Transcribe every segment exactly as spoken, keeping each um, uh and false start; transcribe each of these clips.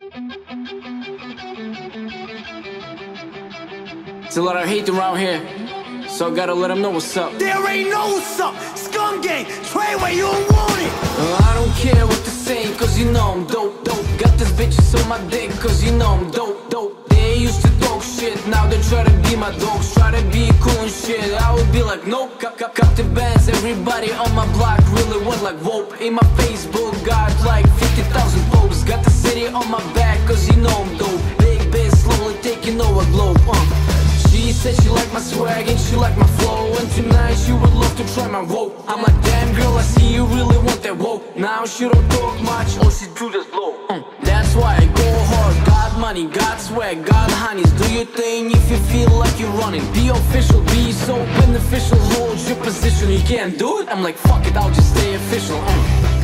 It's a lot of hate around here, so I gotta let them know what's up. There ain't no what's up, scum gang, Treyway, you don't want it. uh, I don't care what they say, cause you know I'm dope, dope. Got these bitches on my dick, cause you know I'm dope, dope. They used to talk shit, now they try to be my dogs. Try to be cool and shit, I would be like nope. Got, got, got the bands, everybody on my block really want like whoop. In my Facebook, got like fifty thousand posts. Got the city on my back, cause you know I'm dope. Big bitch, slowly taking over globe, uh. She said she liked my swag and she liked my flow, and tonight she would love to try my rope. I'm like, damn girl, I see you really want that rope. Now she don't talk much, all she do just blow. mm. That's why I go hard, got money, got swag, got honeys. Do your thing if you feel like you're running. Be official, be so beneficial. Hold your position, you can't do it? I'm like, fuck it, I'll just stay official. mm.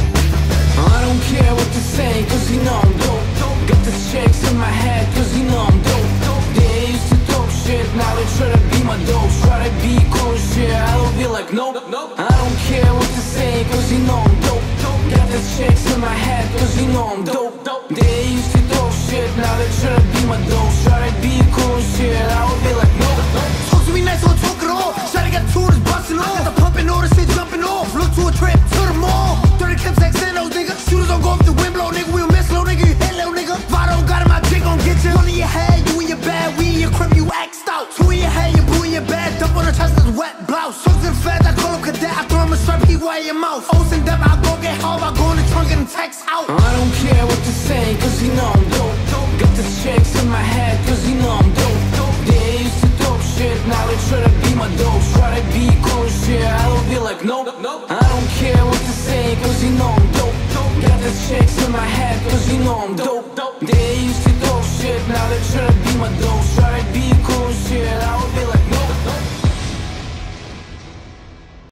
I don't care what they say, cause you know I'm dope, dope. Got the checks in my head, cause you know I'm dope, dope. They used to talk shit, now they try to be my dope. Try to be cool and shit, I will be like nope, nope. I don't care what they say, cause you know I'm dope, dope. Got the checks in my head, cause you know I'm dope, dope. They used to talk shit, now they try to be my dope. Try to be cool and shit, I will be like nope, nope. Talk to me nice, I'll talk it all. Shawty got tours busting off. Got the pumping order, shit jumping off. Look to a trip to the mall. thirty clips, X N O, nigga. Shooters don't go off the wind blow, nigga. We don't miss low, nigga. You hit little nigga. Vado got in my dick, gon' get you. One in your head, you in your bag. We in your crib, you axed out. Two in your head, you boo in your bed. Dump on the chest, that's wet blouse. Shows in the feds, I call him cadet. I throw him a strap, he wear your mouth. O's and them, I go get home. I go in the trunk and text out. I don't care what they say, cause you know I'm dope, dope. Got the checks in my head, cause you know I'm dope, dope. They used to talk shit, now they try to be my dope. Try to be cool and shit, I will be like nope, nope. I don't care what they say, cause you know I'm dope, dope. Got the checks in my head, cause you know I'm dope, dope. They